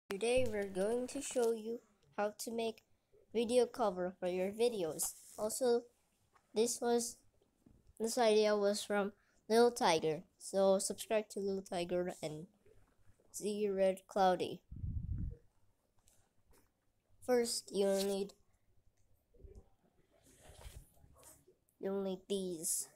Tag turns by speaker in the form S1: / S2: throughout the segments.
S1: Today we're going to show you how to make video cover for your videos. Also, this idea was from Little Tiger. So subscribe to Little Tiger and Z Red Cloudy. First, you'll need these.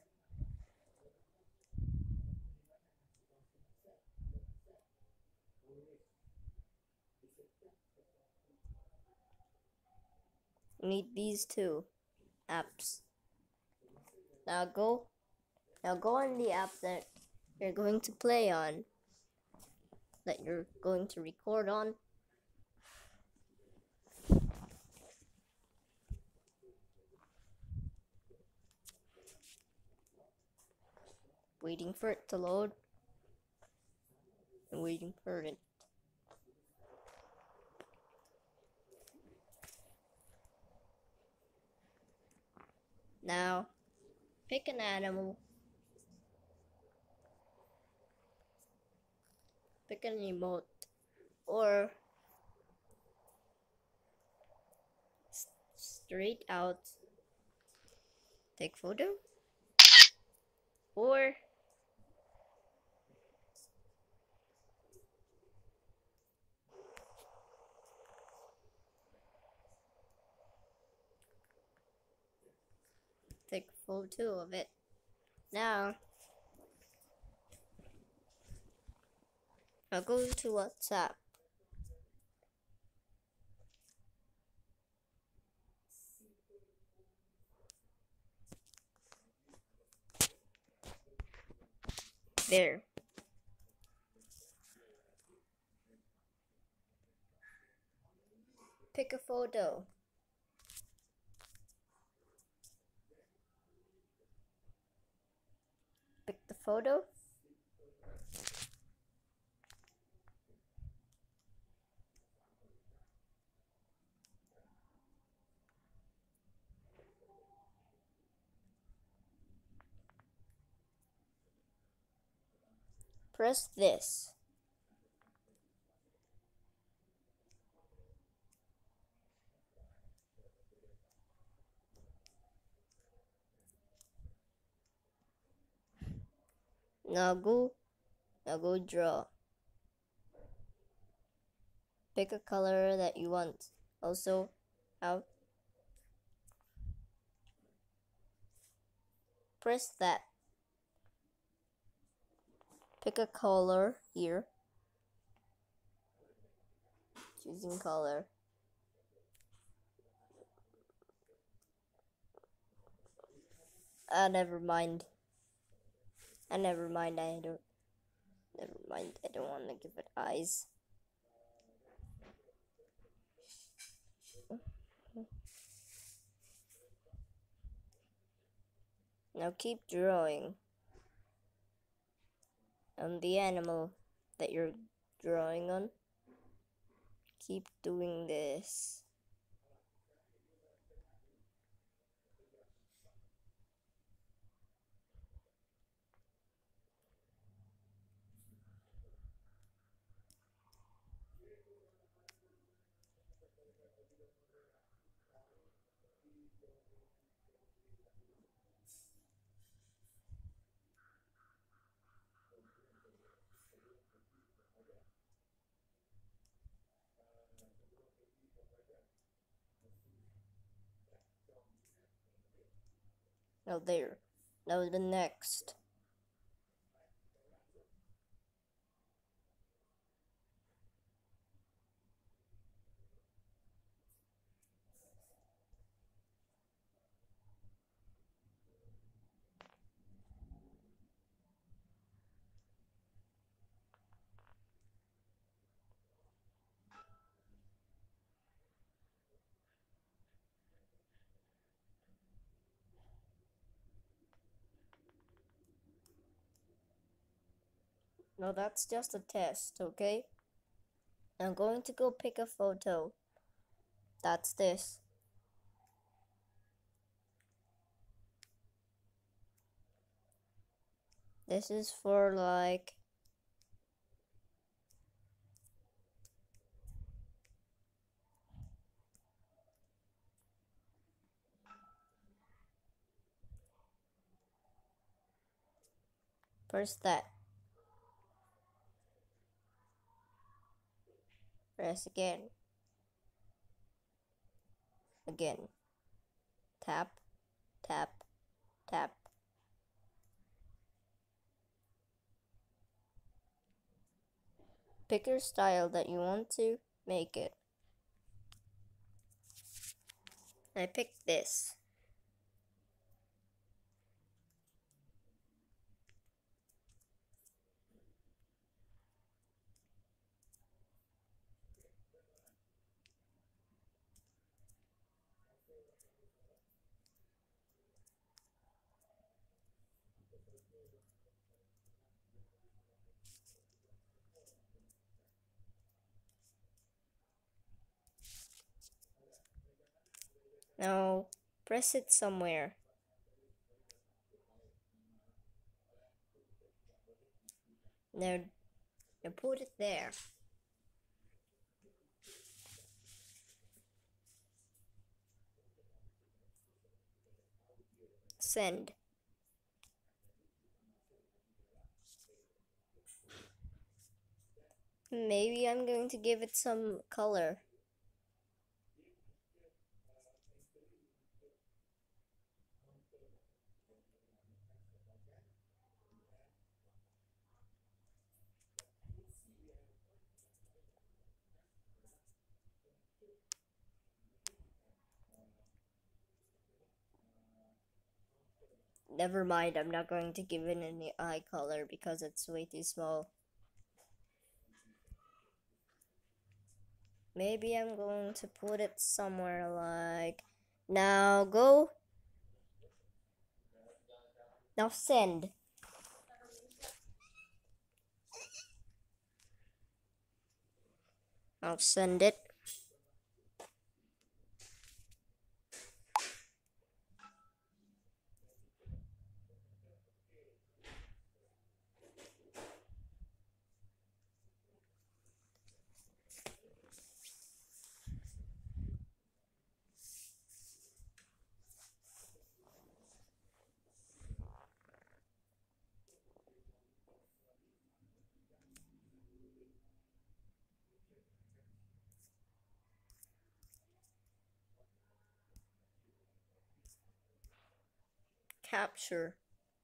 S1: You need these two apps. Now go on the app that you're going to play on, that you're going to record on. Waiting for it to load and waiting for it. Now pick an animal, pick an emote, or straight out take photo, or take photo of it. Now go to WhatsApp. There. Pick a photo. Pick the photo. Press this. Now go draw. Pick a color that you want. Also, press that. Pick a color here. Choosing color. Never mind. Never mind. I don't want to give it eyes. Now keep drawing on the animal that you're drawing on. Keep doing this. Now there. Now the next. No, that's just a test, okay? I'm going to go pick a photo. That's this. This is for like Press that. Press again. Again. Tap, tap, tap. Pick your style that you want to make it. I picked this. Now press it somewhere. Now put it there. Send. Maybe I'm going to give it some color. Never mind, I'm not going to give it any eye color because it's way too small. Maybe I'm going to put it somewhere like... Now go. Now send. I'll send it. Capture.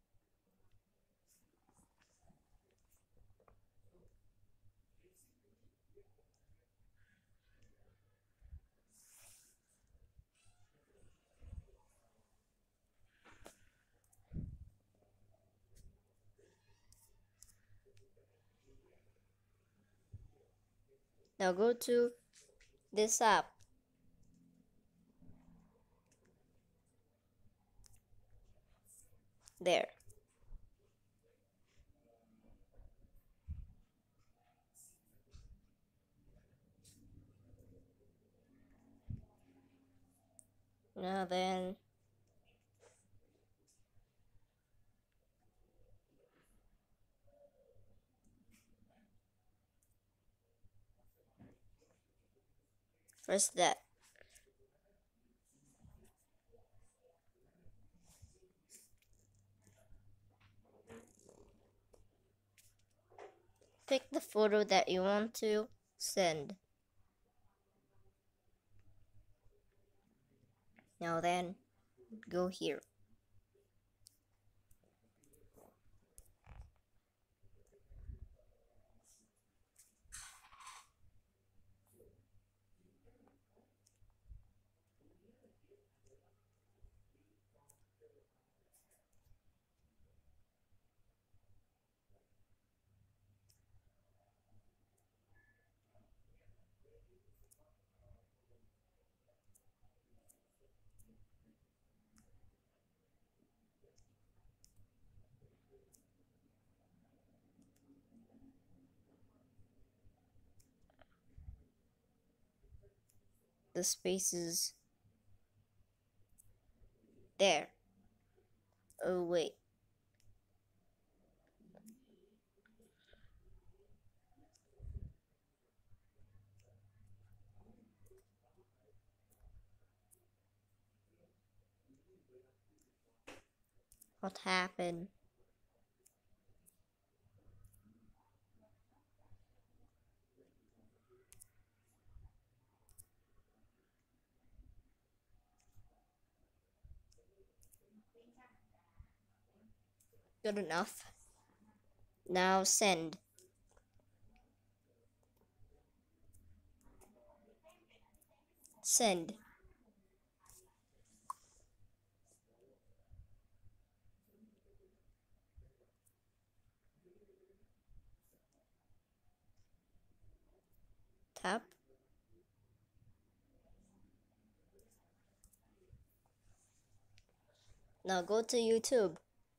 S1: Now go to this app. There. Now then, press that. Pick the photo that you want to send. Now then, go here. The spaces there. Oh wait. What happened? Good enough. Now send. Send. Tap. Now go to YouTube.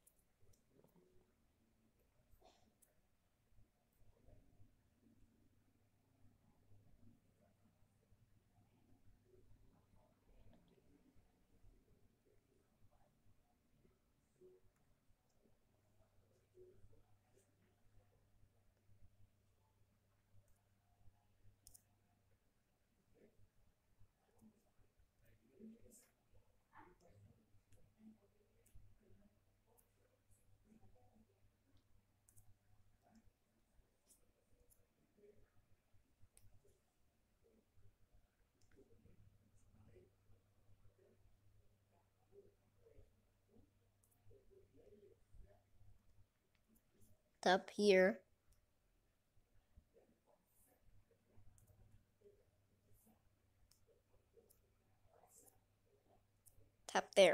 S1: Tap here. Tap there.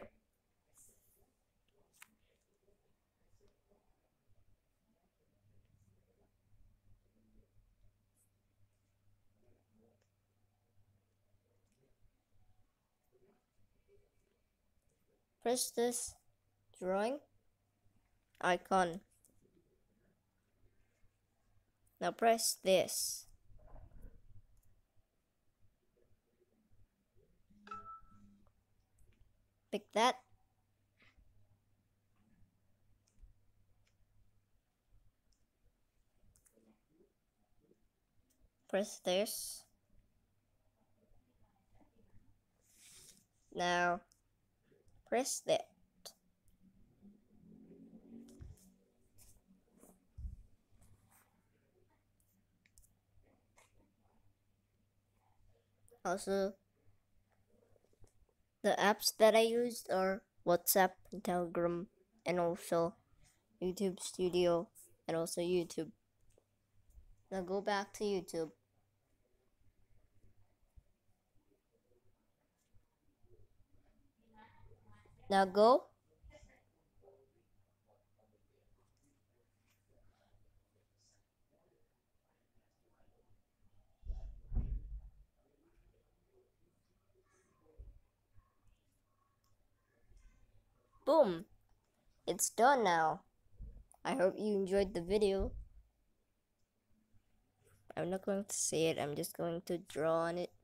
S1: Press this drawing icon. Now press this. Pick that. Press this. Now press that. Also, the apps that I used are WhatsApp, Telegram, and also YouTube Studio, and also YouTube. Now go back to YouTube. Now go. Boom! It's done now. I hope you enjoyed the video. I'm not going to say it, I'm just going to draw on it.